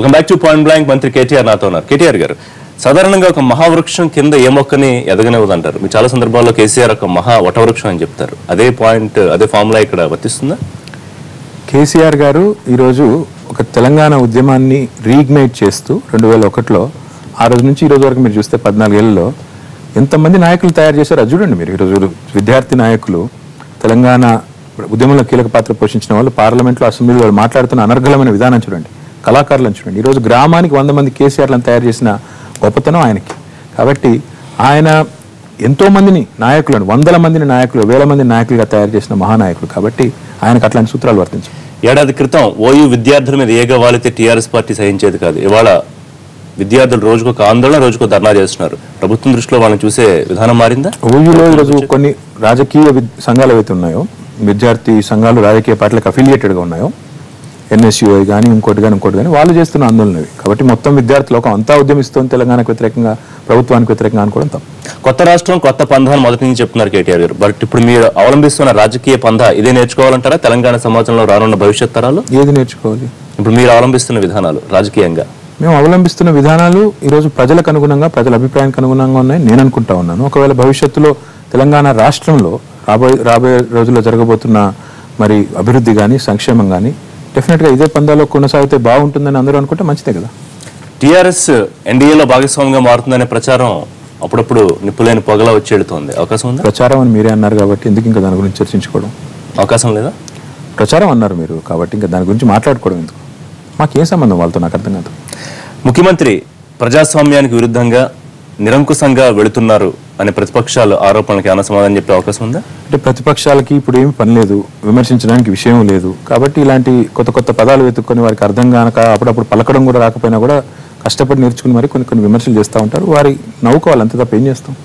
Welcome back to point blank. మంత్రి కేటీఆర్ నాతో ఉన్నారు. కేటీఆర్ గారు, సాధారణంగా ఒక మహావృక్షం కింద ఏ మొక్కని ఎదగనివ్వదంటారు. మీ చాలా సందర్భాల్లో కేసీఆర్ ఒక మహా వటవృక్షం అని చెప్తారు. అదే పాయింట్, అదే ఫార్ములా ఇక్కడ వర్తిస్తుందా? కేసీఆర్ గారు ఈరోజు ఒక తెలంగాణ ఉద్యమాన్ని రీఇగ్నైట్ చేస్తూ 2001లో ఆ రోజు నుంచి ఈ రోజు వరకు మీరు చూస్తే 14 ఏళ్లలో ఎంతమంది నాయకులు తయారు చేశారో అది చూడండి మీరు. ఈరోజు విద్యార్థి నాయకులు, తెలంగాణ ఉద్యమంలో కీలక పాత్ర పోషించిన వాళ్ళు, పార్లమెంట్లో అసెంబ్లీలో వాళ్ళు మాట్లాడుతున్న అనర్గళమైన విధానం చూడండి, కళాకారులను చూడండి. ఈరోజు గ్రామానికి 100 మంది కేసీఆర్లను తయారు చేసిన గొప్పతనం ఆయనకి. కాబట్టి ఆయన ఎంతో మందిని నాయకులను, 100ల మందిని నాయకులు, 1000 మంది నాయకులుగా తయారు చేసిన మహానాయకులు. కాబట్టి ఆయనకు అట్లాంటి సూత్రాలు వర్తించారు. ఏడాది క్రితం ఓయూ విద్యార్థుల మీద ఏగా వాలితే టీఆర్ఎస్ పార్టీ సహించేది కాదు. ఇవాళ విద్యార్థులు రోజుకొక ఆందోళన, రోజుకో ధర్నా చేస్తున్నారు. ప్రభుత్వం దృష్టిలో వాళ్ళని చూసే విధానం మారిందా? ఓయూలో ఈరోజు కొన్ని రాజకీయ సంఘాలు ఏవైతే ఉన్నాయో, విద్యార్థి సంఘాలు రాజకీయ పార్టీలకు అఫిలియేటెడ్గా ఉన్నాయో, ఎన్ఎస్యుఐ కానీ ఇంకోటి కానీ వాళ్ళు చేస్తున్న ఆందోళనవి. కాబట్టి మొత్తం విద్యార్థులు ఒక అంతా ఉద్యమిస్తుంది తెలంగాణకు వ్యతిరేకంగా, ప్రభుత్వానికి వ్యతిరేకంగా అనుకోవడం తప్పు. కొత్త రాష్ట్రం, కొత్త పంధాన్ని మొదటి నుంచి చెప్తున్నారు కేటీఆర్ గారు. బట్ ఇప్పుడు మీరు అవలంబిస్తున్న రాజకీయ పంధా ఇదే నేర్చుకోవాలంటారా? తెలంగాణ సమాజంలో రానున్న భవిష్యత్ తరాలు ఏది నేర్చుకోవాలి? ఇప్పుడు మీరు అవలంబిస్తున్న విధానాలు రాజకీయంగా మేము అవలంబిస్తున్న విధానాలు ఈరోజు ప్రజలకు అనుగుణంగా, ప్రజల అభిప్రాయానికి అనుగుణంగా ఉన్నాయి నేను అనుకుంటా ఉన్నాను. ఒకవేళ భవిష్యత్తులో తెలంగాణ రాష్ట్రంలో రాబోయే రోజుల్లో జరగబోతున్న మరి అభివృద్ధి కానీ, సంక్షేమం కానీ డెఫినెట్గా ఇదే పందాలో కొనసాగితే బాగుంటుందని అందరూ అనుకుంటే మంచిదే కదా. టీఆర్ఎస్ ఎన్డీఏలో భాగస్వామ్యంగా మారుతుందనే ప్రచారం అప్పుడప్పుడు నిప్పులేని పొగలా వచ్చేడుతోంది. అవకాశం ఉందా? ప్రచారం అని మీరే అన్నారు కాబట్టి ఎందుకు ఇంకా దాని గురించి చర్చించుకోవడం? అవకాశం లేదా? ప్రచారం అన్నారు మీరు కాబట్టి ఇంకా దాని గురించి మాట్లాడుకోవడం ఎందుకు? మాకేం సంబంధం వాళ్ళతో? నాకు అర్థం కాదు. ముఖ్యమంత్రి ప్రజాస్వామ్యానికి విరుద్ధంగా నిరంకుశంగా వెళుతున్నారు అనే ప్రతిపక్షాలు ఆరోపణలకి ఏమైనా సమాధానం చెప్పే అవకాశం ఉందా? అంటే ప్రతిపక్షాలకి ఇప్పుడు ఏమి పని లేదు, విమర్శించడానికి విషయం లేదు. కాబట్టి ఇలాంటి కొత్త కొత్త పదాలు వెతుక్కొని వారికి అర్థం కానక, అప్పుడప్పుడు పలకడం కూడా రాకపోయినా కూడా కష్టపడి నేర్చుకుని మరి కొన్ని విమర్శలు చేస్తూ ఉంటారు. వారి నవ్వుకోవాలి, అంతే తప్ప ఏం చేస్తాం.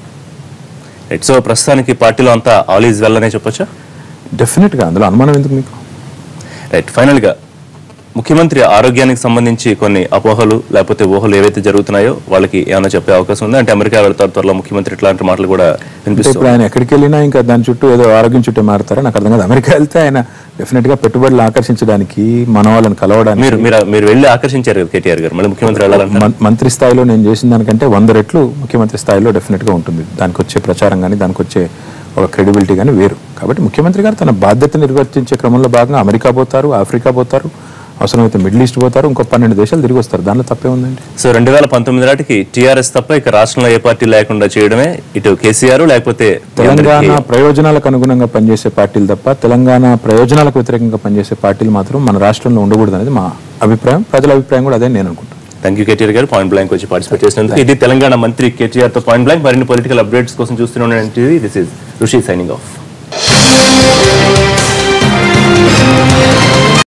రైట్. సో ప్రస్తుతానికి పార్టీలో అంతా ఆల్ ఈజ్ వెల్ అనే చెప్పొచ్చా? డెఫినెట్గా, అందులో అనుమానం ఎందుకు మీకు? రైట్. ఫైనల్గా ముఖ్యమంత్రి ఆరోగ్యానికి సంబంధించి కొన్ని అపోహలు లేకపోతే ఊహలు ఏవైతే జరుగుతున్నాయో వాళ్ళకి ఏమైనా చెప్పే అవకాశం ఉందా? అంటే అమెరికా వెళ్తారు త్వరలో ముఖ్యమంత్రి, ఇట్లాంటి మాటలు కూడా వినిపిస్తాయి. ఇప్పుడు ఆయన ఎక్కడికి వెళ్ళినా ఇంకా దాని చుట్టూ ఏదో ఆరోగ్యం చుట్టూ మారుతారా? నాకు అర్థం కాదు. అమెరికా వెళ్తే ఆయన డెఫినెట్గా పెట్టుబడులు ఆకర్షించడానికి, మన వాళ్ళని కలవడానికి. మీరు వెళ్ళి ఆకర్షించారు కదా కేటీఆర్ గారు, మళ్ళీ ముఖ్యమంత్రి వెళ్ళాలంటే మంత్రి స్థాయిలో నేను చేసిన దానికంటే 100 రెట్లు ముఖ్యమంత్రి స్థాయిలో డెఫినెట్గా ఉంటుంది. దానికి వచ్చే ప్రచారం కానీ, దానికి వచ్చే ఒక క్రెడిబిలిటీ కానీ వేరు. కాబట్టి ముఖ్యమంత్రి గారు తన బాధ్యత నిర్వర్తించే క్రమంలో భాగంగా అమెరికా పోతారు, ఆఫ్రికా పోతారు, అవసరమైతే మిడిల్ ఈస్ట్ పోతారు, ఇంకో 12 దేశాలు తిరిగి వస్తారు. దానిలో తప్పే ఉందండి. సో 2019 నాటికి టీఆర్ఎస్ తప్ప ఇక రాష్ట్రంలో ఏ పార్టీ లేకుండా చేయడమే ఇటు కేసీఆర్, లేకపోతే తెలంగాణ ప్రయోజనాలకు అనుగుణంగా పనిచేసే పార్టీలు తప్ప తెలంగాణ ప్రయోజనాలకు వ్యతిరేకంగా పనిచేసే పార్టీలు మాత్రం మన రాష్ట్రంలో ఉండకూడదు అనేది మా అభిప్రాయం. ప్రజల అభిప్రాయం కూడా అదే నేను అనుకుంటాను. థ్యాంక్ యూ కేటీఆర్ గారు, పాయింట్ బ్లాంక్ వచ్చి పార్టిసిపేట్ చేసినందుకు. ఇది తెలంగాణ మంత్రి కేటీఆర్ తో పాయింట్ బ్లాంక్. మరిన్ని పొలిటికల్ అప్డేట్స్ కోసం చూస్తూనే NTV. This is Rishi signing of.